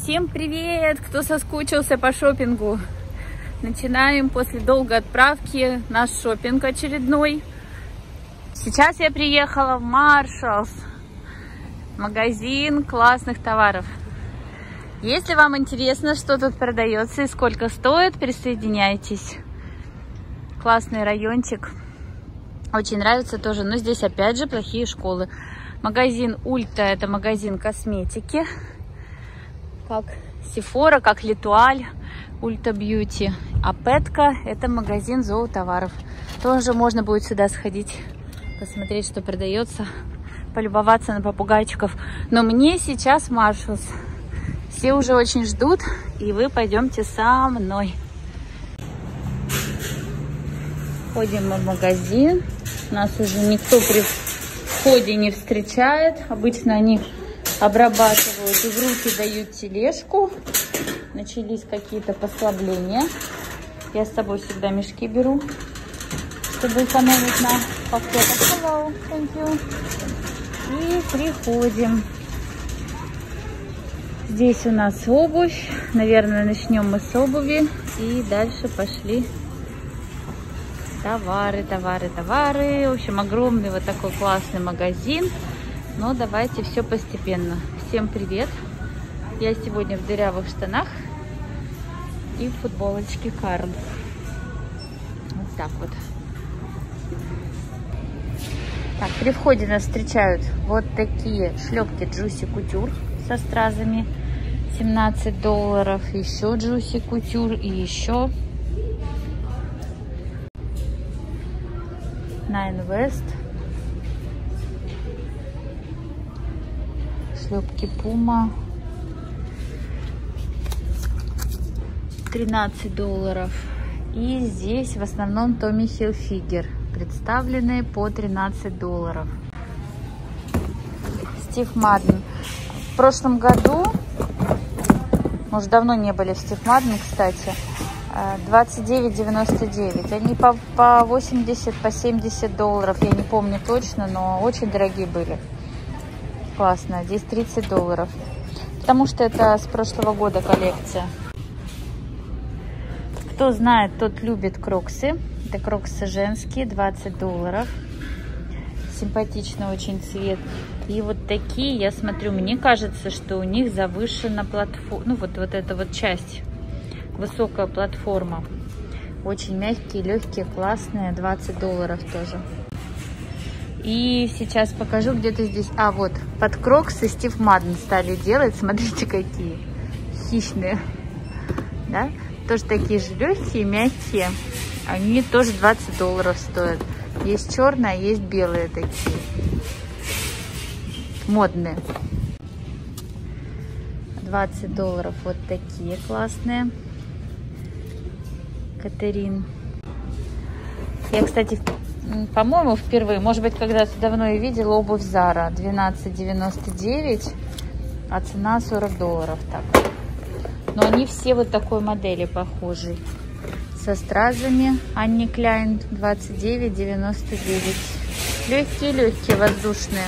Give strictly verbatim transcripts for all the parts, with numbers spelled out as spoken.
Всем привет, кто соскучился по шопингу. Начинаем после долгой отправки наш шопинг очередной. Сейчас я приехала в Marshalls, магазин классных товаров. Если вам интересно, что тут продается и сколько стоит, присоединяйтесь. Классный райончик. Очень нравится тоже, но здесь опять же плохие школы. Магазин Ульта — это магазин косметики, как Sephora, как Литуаль, Ульта Бьюти. А Петка — это магазин зоотоваров. Тоже можно будет сюда сходить, посмотреть, что продается, полюбоваться на попугайчиков. Но мне сейчас Marshalls. Все уже очень ждут, и вы пойдемте со мной. Ходим в магазин. Нас уже никто при входе не встречает. Обычно они обрабатывают и в руки дают тележку. Начались какие-то послабления. Я с собой всегда мешки беру, чтобы экономить на пакетах. Hello, thank you. И приходим. Здесь у нас обувь. Наверное, начнем мы с обуви. И дальше пошли товары, товары, товары. В общем, огромный вот такой классный магазин. Но давайте все постепенно. Всем привет. Я сегодня в дырявых штанах и в футболочке Карл. Вот так вот. Так, при входе нас встречают вот такие шлепки Juicy Couture со стразами. семнадцать долларов. Еще Juicy Couture и еще Nine West. Шлепки Puma. тринадцать долларов. И здесь в основном Tommy Hilfiger, представленные по тринадцать долларов. Steve Madden. В прошлом году, может, давно не были в Steve Madden, кстати, двадцать девять девяносто девять. Они по, по восемьдесят, по семьдесят долларов, я не помню точно, но очень дорогие были. Классно. Здесь тридцать долларов. Потому что это с прошлого года коллекция. Кто знает, тот любит кроксы. Это кроксы женские, двадцать долларов. Симпатичный очень цвет. И вот такие, я смотрю, мне кажется, что у них завышена платформа. Ну, вот, вот эта вот часть. Высокая платформа. Очень мягкие, легкие, классные. двадцать долларов тоже. И сейчас покажу где-то здесь. А, вот, под кроксы Steve Madden стали делать. Смотрите, какие хищные. Да? Тоже такие же легкие, мягкие. Они тоже двадцать долларов стоят. Есть черные, а есть белые такие. Модные. двадцать долларов вот такие классные. Катерин. Я, кстати, по-моему, впервые, может быть, когда-то давно я видела обувь Zara. двенадцать девяносто девять, а цена сорок долларов. Так. Но они все вот такой модели похожей. Со стразами. Анни Кляйн двадцать девять девяносто девять. Легкие-легкие, воздушные.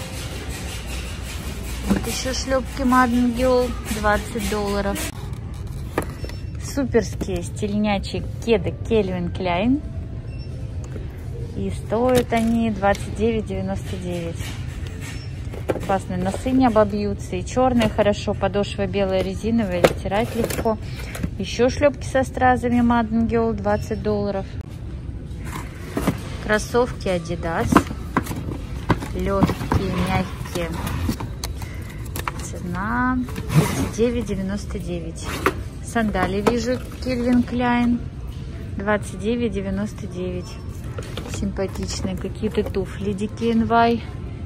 Вот еще шлепки Madden Girl двадцать долларов. Суперские стильнячие кеды Calvin Klein. И стоят они двадцать девять девяносто девять. Классные, носы не обобьются. И черные хорошо. Подошва белая, резиновая, стирать легко. Еще шлепки со стразами Madden Girl двадцать долларов. Кроссовки Adidas. Легкие, мягкие. Цена тридцать девять девяносто девять. Сандали вижу Calvin Klein двадцать девять девяносто девять. Симпатичные какие-то туфли ди кей эн вай.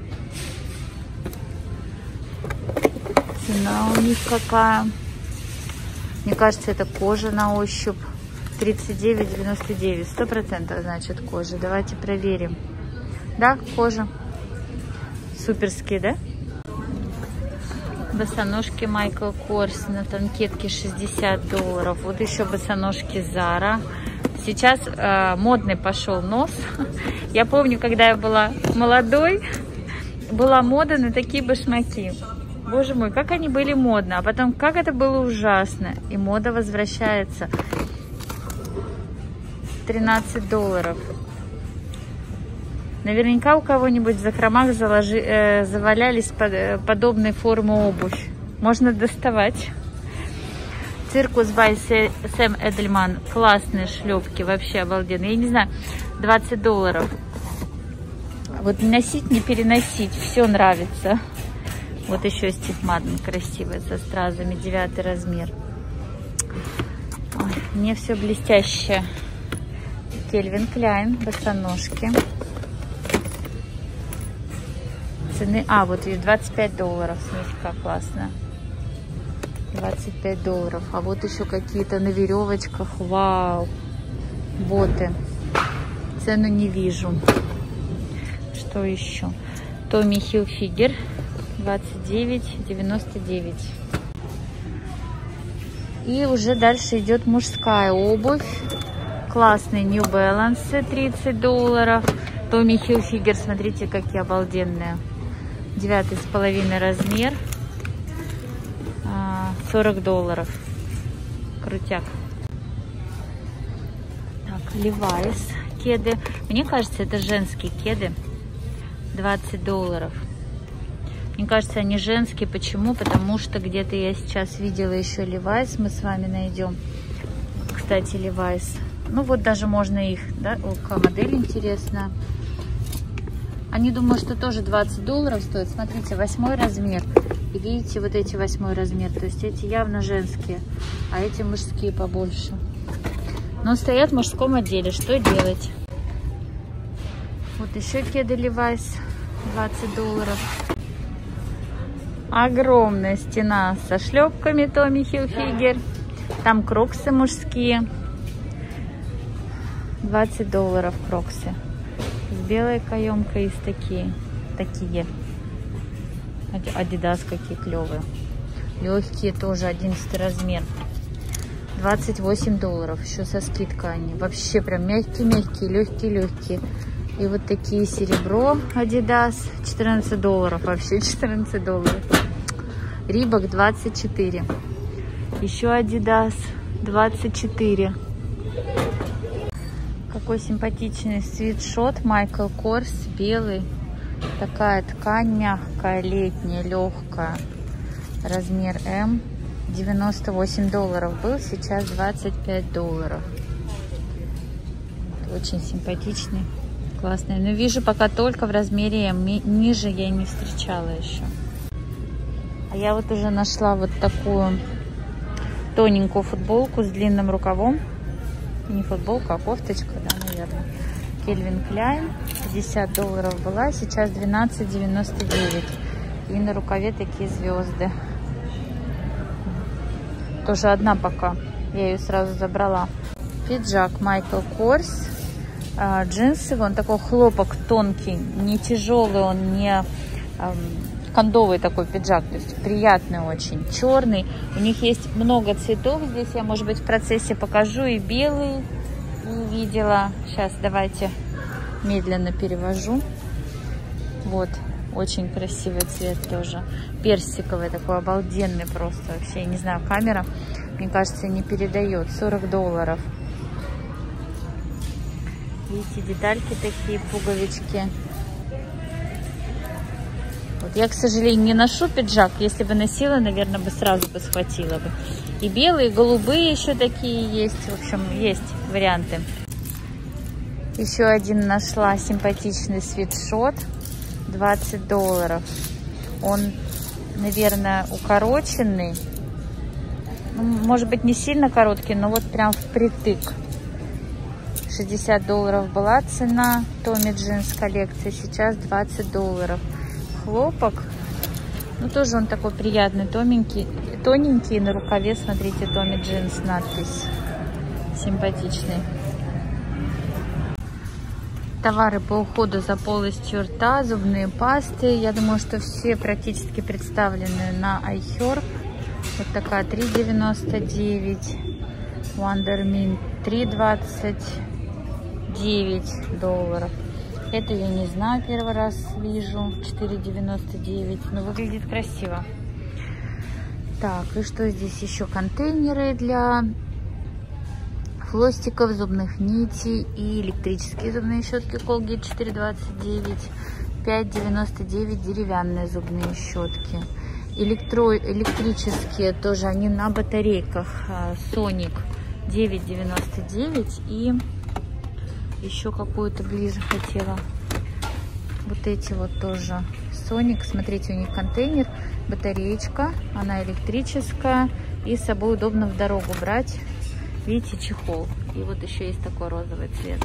Цена у них какая? Мне кажется, это кожа на ощупь. тридцать девять девяносто девять. Сто процентов значит кожа. Давайте проверим. Да, кожа. Суперские, да? Босоножки Michael Kors на танкетке шестьдесят долларов. Вот еще босоножки Zara. Сейчас э, модный пошел нос. Я помню, когда я была молодой, была мода на такие башмаки. Боже мой, как они были модны, а потом как это было ужасно. И мода возвращается. тринадцать долларов. Наверняка у кого-нибудь в закромах заложи, э, завалялись под, э, подобной формы обувь. Можно доставать. Циркус by Сэм Эдельман. Классные шлепки, вообще обалденные. Я не знаю, двадцать долларов. Вот носить, не переносить, все нравится. Вот еще Стив Маден красивый, со стразами, девятый размер. Ой, мне все блестящее. Кельвин Кляйн, босоножки. Цены, а, вот и двадцать пять долларов, смотрите, как классно. двадцать пять долларов. А вот еще какие-то на веревочках. Вау. Боты. Цену не вижу. Что еще? Томми Хилфигер. двадцать девять девяносто девять. И уже дальше идет мужская обувь. Классные New Balance. тридцать долларов. Томми Хилфигер. Смотрите, какие обалденные. Девятый с половиной размер. сорок долларов. Крутяк. Так, Levi's кеды. Мне кажется, это женские кеды. двадцать долларов. Мне кажется, они женские. Почему? Потому что где-то я сейчас видела еще Levi's. Мы с вами найдем. Кстати, Levi's. Ну вот даже можно их, да? О, какая модель интересная. Они, думаю, что тоже двадцать долларов стоят. Смотрите, восьмой размер. И видите, вот эти восьмой размер. То есть эти явно женские, а эти мужские побольше. Но стоят в мужском отделе. Что делать? Вот еще кеды Levi's. двадцать долларов. Огромная стена со шлепками Томми Хилфигер. Там кроксы мужские. двадцать долларов кроксы. С белой каемкой есть такие. Такие. Адидас какие клевые. Легкие тоже, одиннадцатый размер. двадцать восемь долларов. Еще со скидкой они. Вообще прям мягкие-мягкие, легкие-легкие. И вот такие серебро Адидас. четырнадцать долларов. Вообще четырнадцать долларов. Рибок двадцать четыре. Еще Адидас двадцать четыре. Какой симпатичный свитшот Майкл Корс, белый. Такая ткань мягкая, летняя, легкая. Размер М. девяносто восемь долларов был, сейчас двадцать пять долларов. Очень симпатичный, классный. Но вижу пока только в размере М. Ниже я не встречала еще. А я вот уже нашла вот такую тоненькую футболку с длинным рукавом. Не футболка, а кофточка, да, наверное. Кельвин Кляйн. пятьдесят долларов была, сейчас двенадцать девяносто девять. И на рукаве такие звезды. Тоже одна пока. Я ее сразу забрала. Пиджак Майкл Корс. А, джинсы. Он такой хлопок тонкий, не тяжелый, он не а, кондовый такой пиджак. То есть приятный очень. Черный. У них есть много цветов. Здесь я, может быть, в процессе покажу. И белый увидела. Сейчас давайте медленно перевожу. Вот. Очень красивый цвет тоже. Персиковый такой, обалденный просто. Вообще, я не знаю, камера, мне кажется, не передает. сорок долларов. Видите, детальки такие, пуговички. Вот я, к сожалению, не ношу пиджак. Если бы носила, наверное, бы сразу бы схватила бы. И белые, и голубые еще такие есть. В общем, есть варианты. Еще один нашла симпатичный свитшот. двадцать долларов. Он, наверное, укороченный. Ну, может быть, не сильно короткий, но вот прям впритык. шестьдесят долларов была цена Томми Джинс коллекции. Сейчас двадцать долларов. Хлопок. Ну, тоже он такой приятный, тоненький. Тоненький. На рукаве, смотрите, Томми Джинс надпись. Симпатичный. Товары по уходу за полостью рта, зубные пасты. Я думаю, что все практически представлены на iHerb. Вот такая три девяносто девять. Wondermint три двадцать девять долларов. Это я не знаю, первый раз вижу. четыре девяносто девять. Но выглядит красиво. Так, и что здесь еще? Контейнеры для флостиков, зубных нитей и электрические зубные щетки Colgate четыре двадцать девять. пять девяносто девять деревянные зубные щетки. Электро... Электрические тоже, они на батарейках. Sonic девять девяносто девять. И еще какую-то ближе хотела. Вот эти вот тоже. Sonic, смотрите, у них контейнер, батареечка, она электрическая. И с собой удобно в дорогу брать. Видите, чехол. И вот еще есть такой розовый цвет.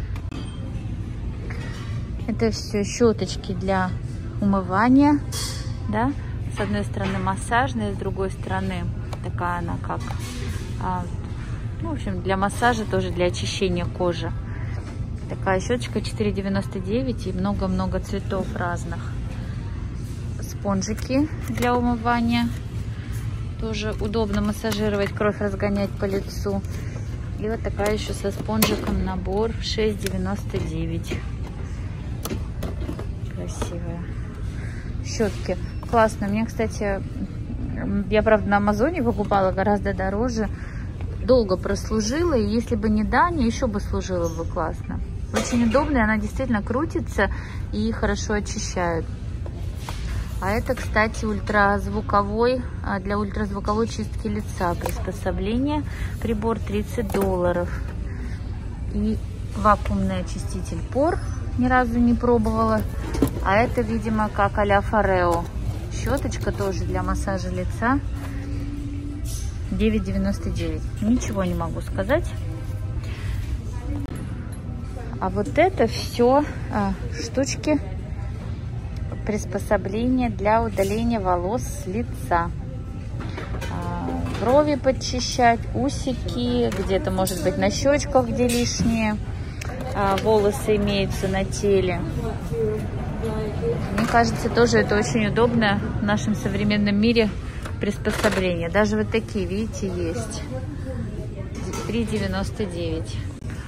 Это все щеточки для умывания, да, с одной стороны массажная, с другой стороны такая она как, а, ну, в общем, для массажа тоже, для очищения кожи. Такая щеточка четыре девяносто девять и много-много цветов разных. Спонжики для умывания, тоже удобно массажировать, кровь разгонять по лицу. И вот такая еще со спонжиком набор шесть девяносто девять. Красивые щетки, классно. Мне, кстати, я, правда, на Амазоне покупала гораздо дороже, долго прослужила, и если бы не Дания, еще бы служила бы классно. Очень удобная, она действительно крутится и хорошо очищает. А это, кстати, ультразвуковой, для ультразвуковой чистки лица приспособление, прибор тридцать долларов. И вакуумный очиститель пор, ни разу не пробовала. А это, видимо, как а-ля Форео. Щеточка тоже для массажа лица. девять девяносто девять. Ничего не могу сказать. А вот это все а, штучки, приспособления для удаления волос с лица. А, брови подчищать, усики, где-то, может быть, на щечках, где лишние а, волосы имеются на теле. Мне кажется, тоже это очень удобно в нашем современном мире приспособление. Даже вот такие, видите, есть. три девяносто девять.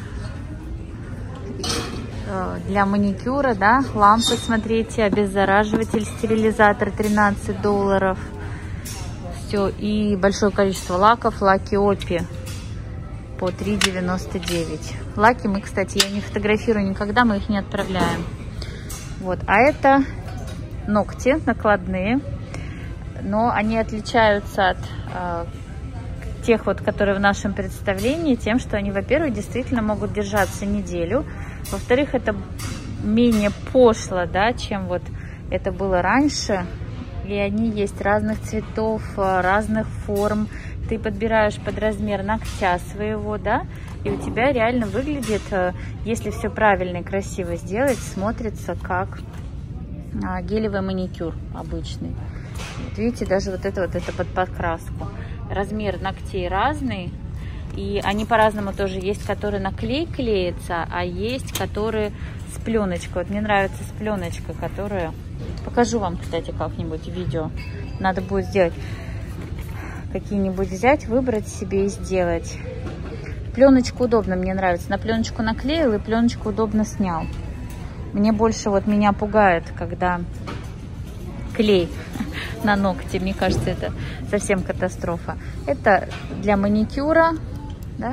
Для маникюра, да, лампы, смотрите, обеззараживатель, стерилизатор тринадцать долларов. Все, и большое количество лаков, лаки Опи по три девяносто девять. Лаки мы, кстати, я не фотографирую никогда, мы их не отправляем. Вот, а это ногти накладные, но они отличаются от э, тех вот, которые в нашем представлении, тем, что они, во-первых, действительно могут держаться неделю, во-вторых, это менее пошло, да, чем вот это было раньше, и они есть разных цветов, разных форм, ты подбираешь под размер ногтя своего, да, и у тебя реально выглядит, если все правильно и красиво сделать, смотрится как гелевый маникюр обычный. Вот видите, даже вот это вот это под покраску. Размер ногтей разный, и они по-разному тоже. Есть, которые на клей клеятся, а есть, которые с пленочкой. Вот мне нравится с пленочкой, которая... Покажу вам, кстати, как-нибудь видео. Надо будет сделать. Какие-нибудь взять, выбрать себе и сделать. Пленочку удобно, мне нравится. На пленочку наклеил и пленочку удобно снял. Мне больше вот меня пугает, когда клей на ногти. Мне кажется, это совсем катастрофа. Это для маникюра, да?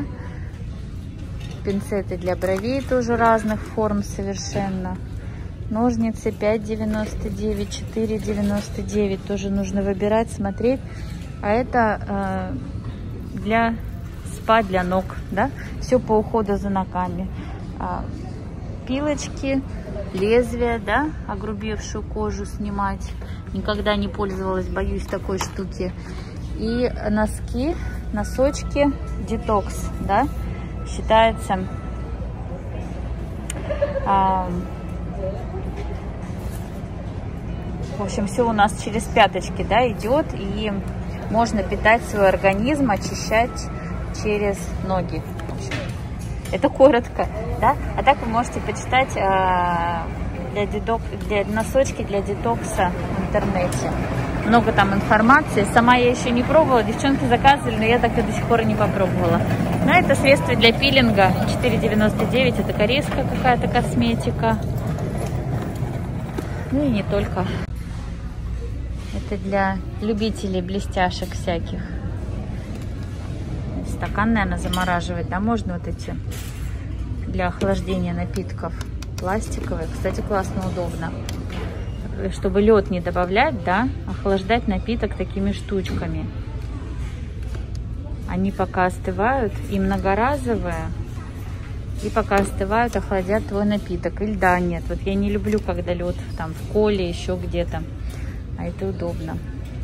Пинцеты для бровей тоже разных форм совершенно. Ножницы пять девяносто девять, четыре девяносто девять. Тоже нужно выбирать, смотреть. А это э, для спа, для ног, да? Все по уходу за ногами. А, пилочки, лезвия, да? Огрубевшую кожу снимать. Никогда не пользовалась, боюсь такой штуки. И носки, носочки, детокс, да? Считается... А, в общем, все у нас через пяточки, да, идет, и можно питать свой организм, очищать через ноги. В общем, это коротко, да. А так вы можете почитать э, для, дедок, для носочки для детокса в интернете. Много там информации. Сама я еще не пробовала, девчонки заказывали, но я так и до сих пор и не попробовала. Но это средство для пилинга четыре девяносто девять, это корейская какая-то косметика. Ну и не только. Это для любителей блестяшек всяких. Стакан, наверное, замораживать, да, можно вот эти для охлаждения напитков. Пластиковые, кстати, классно, удобно. Чтобы лед не добавлять, да, охлаждать напиток такими штучками. Они пока остывают, и многоразовые, и пока остывают, охладят твой напиток. И льда нет. Вот я не люблю, когда лед там в коле, еще где-то. А это удобно.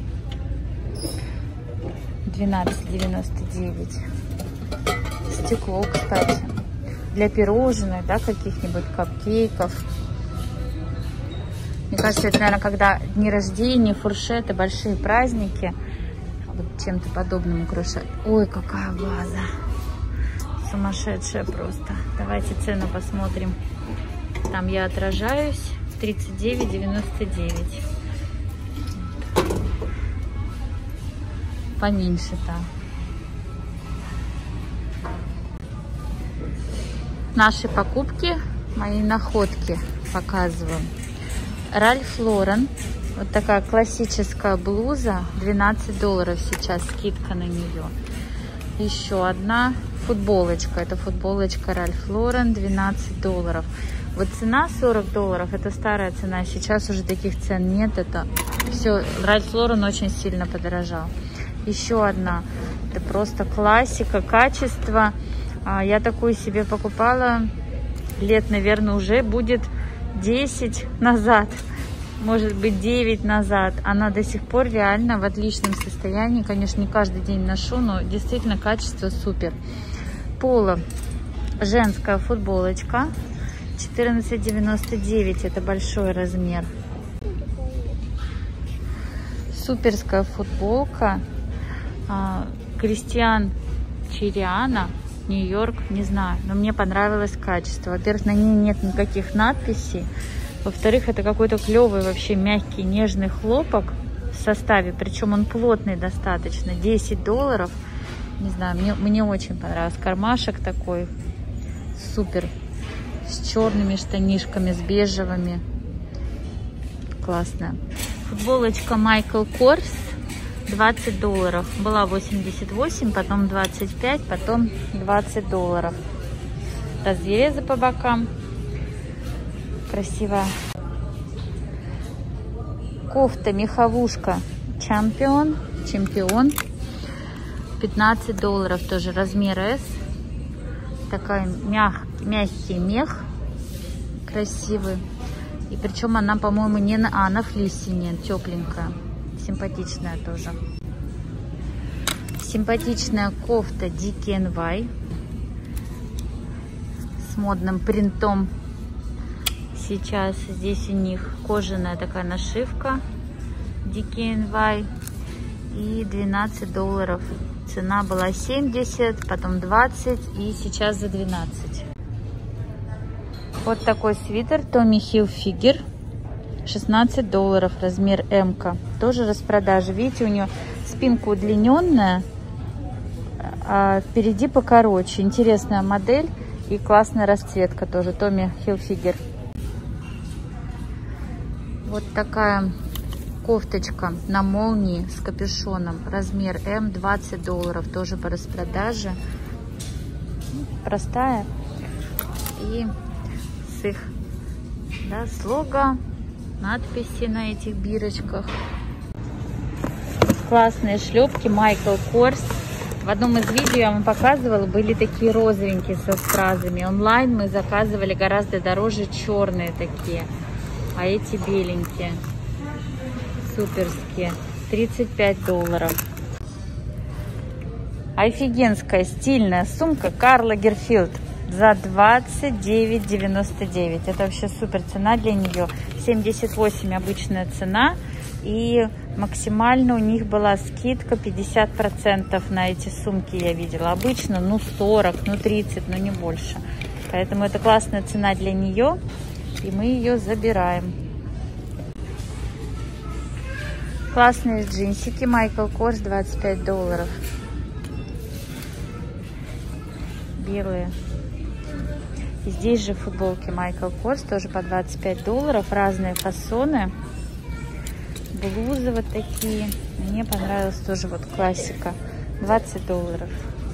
двенадцать девяносто девять. Стекло, кстати. Для пирожных, да, каких-нибудь капкейков. Мне кажется, это, наверное, когда дни рождения, фуршеты, большие праздники, вот чем-то подобным украшать. Ой, какая ваза. Сумасшедшая просто. Давайте цену посмотрим. Там я отражаюсь. тридцать девять девяносто девять. Поменьше-то. Наши покупки, мои находки показываю. Ральф Лорен. Вот такая классическая блуза. двенадцать долларов сейчас скидка на нее. Еще одна футболочка. Это футболочка Ральф Лорен. двенадцать долларов. Вот цена сорок долларов. Это старая цена. Сейчас уже таких цен нет. Это все. Ральф Лорен очень сильно подорожал. Еще одна. Это просто классика, качество. Я такую себе покупала лет, наверное, уже будет десять назад. Может быть, девять назад. Она до сих пор реально в отличном состоянии. Конечно, не каждый день ношу, но действительно качество супер. Поло. Женская футболочка. четырнадцать девяносто девять. Это большой размер. Суперская футболка. Кристиан Чириана, Нью-Йорк, не знаю, но мне понравилось качество. Во-первых, на ней нет никаких надписей. Во-вторых, это какой-то клевый, вообще мягкий, нежный хлопок в составе, причем он плотный достаточно. десять долларов, не знаю, мне, мне очень понравилось. Кармашек такой, супер, с черными штанишками, с бежевыми, классная. Футболочка Michael Kors. двадцать долларов. Была восемьдесят восемь, потом двадцать пять, потом двадцать долларов. Разрезы по бокам. Красивая. Кофта, меховушка. Чемпион. Чемпион. пятнадцать долларов. Тоже размер эс. Такой мяг, мягкий мех. Красивый. И причем она, по-моему, не на... А, на флисе нет. Тепленькая. Симпатичная тоже. Симпатичная кофта ди кей эн вай с модным принтом. Сейчас здесь у них кожаная такая нашивка ди кей эн вай. И двенадцать долларов. Цена была семьдесят, потом двадцать и сейчас за двенадцать. Вот такой свитер Tommy Hilfiger. шестнадцать долларов, размер эм-ка. Тоже распродажа. Видите, у нее спинка удлиненная, а впереди покороче. Интересная модель и классная расцветка тоже. Tommy Hilfiger. Вот такая кофточка на молнии с капюшоном. Размер эм, двадцать долларов. Тоже по распродаже. Простая. И с их, да, слога. Надписи на этих бирочках. Классные шлепки Michael Kors. В одном из видео я вам показывала, были такие розовенькие со стразами. Онлайн мы заказывали гораздо дороже, черные такие. А эти беленькие. Суперские. тридцать пять долларов. Офигенская стильная сумка Карл Лагерфельд. За двадцать девять девяносто девять. Это вообще супер цена для нее. семьдесят восемь обычная цена. И максимально у них была скидка пятьдесят процентов на эти сумки, я видела. Обычно ну сорок, ну тридцать, но не больше. Поэтому это классная цена для нее. И мы ее забираем. Классные джинсики Michael Kors, двадцать пять долларов. Белые. И здесь же футболки Michael Kors, тоже по двадцать пять долларов. Разные фасоны. блузы вот такие. Мне понравилась тоже вот классика. двадцать долларов.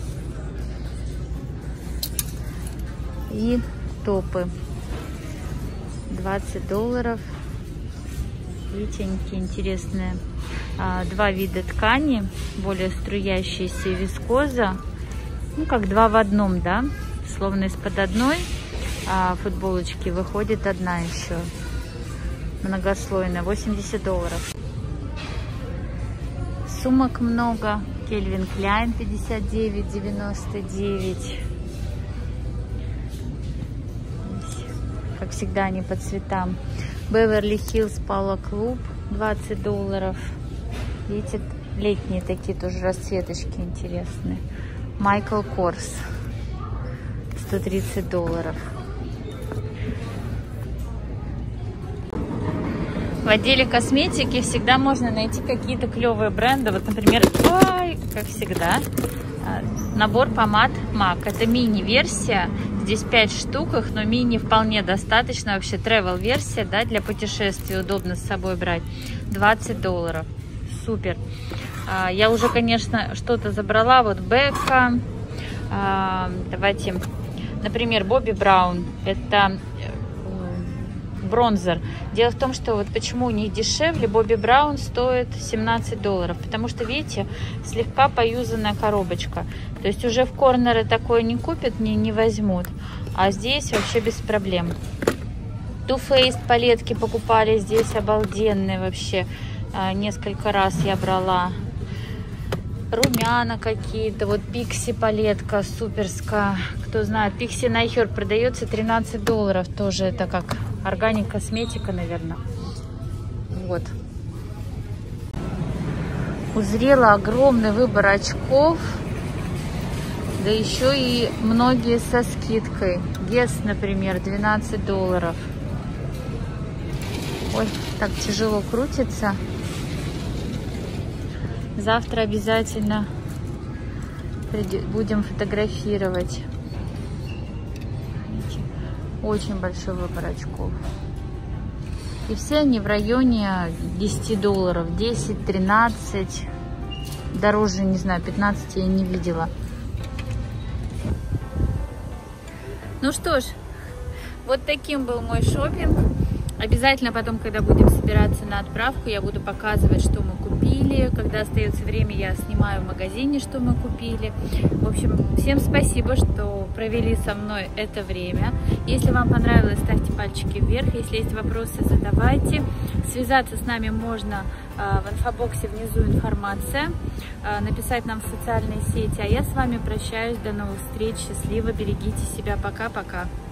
И топы. двадцать долларов. Видите, какие интересные. А, два вида ткани. Более струящаяся вискоза. Ну, как два в одном, да? Словно из-под одной а, футболочки выходит одна еще. Многослойная. восемьдесят долларов. Сумок много. Кельвин Кляйн пятьдесят девять девяносто девять. Как всегда, они по цветам. Беверли Хиллз Polo Club двадцать долларов. Видите, летние такие тоже расцветочки интересные. Майкл Корс сто тридцать долларов. В отделе косметики всегда можно найти какие-то клевые бренды. Вот, например, ой, как всегда, набор помад мак. Это мини-версия. Здесь пять штук, их, но мини вполне достаточно. Вообще travel версия, да, для путешествий удобно с собой брать. двадцать долларов. Супер. Я уже, конечно, что-то забрала. Вот Бекка. Давайте, например, Бобби Браун. Это бронзер. Дело в том, что вот почему у них дешевле. Бобби Браун стоит семнадцать долларов. Потому что, видите, слегка поюзанная коробочка. То есть уже в корнеры такое не купят, не, не возьмут. А здесь вообще без проблем. Too Faced палетки покупали здесь обалденные вообще. А, несколько раз я брала. Румяна какие-то. Вот Пикси палетка суперская. Кто знает, Пикси Найхер продается тринадцать долларов. Тоже это как органик косметика, наверное. Вот. Узрела огромный выбор очков. Да еще и многие со скидкой. Гесс, например, двенадцать долларов. Ой, так тяжело крутится. Завтра обязательно будем фотографировать. Очень большой выбор очков. И все они в районе десяти долларов. десять, тринадцать. Дороже, не знаю, пятнадцать я не видела. Ну что ж, вот таким был мой шопинг. Обязательно потом, когда будем собираться на отправку, я буду показывать, что мы купили. Когда остается время, я снимаю в магазине, что мы купили. В общем, всем спасибо, что провели со мной это время. Если вам понравилось, ставьте пальчики вверх. Если есть вопросы, задавайте. Связаться с нами можно в инфобоксе, внизу информация. Написать нам в социальные сети. А я с вами прощаюсь. До новых встреч. Счастливо. Берегите себя. Пока-пока.